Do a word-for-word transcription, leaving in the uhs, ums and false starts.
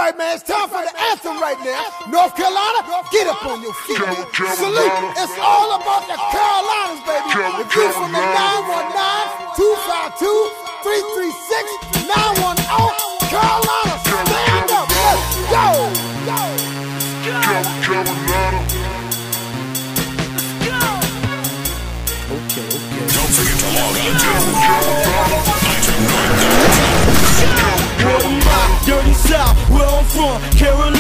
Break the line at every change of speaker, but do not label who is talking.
right, man, it's time for the anthem right now. North Carolina, get up on your feet. Salute, it's all about the Carolinas, baby. If you from the nine one nine, two five two, three three six, nine one zero, Carolina, stand up, let's go.
Carolina.
Okay, okay.
Don't forget to log on to Carolina.
Dirty South, where I'm from, Carolina.